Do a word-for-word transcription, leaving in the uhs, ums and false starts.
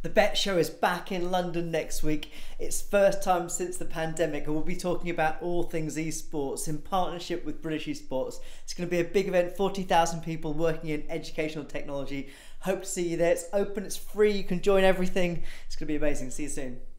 The BETT show is back in London next week. It's first time since the pandemic, and we'll be talking about all things esports in partnership with British Esports. It's going to be a big event, forty thousand people working in educational technology. Hope to see you there. It's open, it's free, you can join everything. It's going to be amazing. See you soon.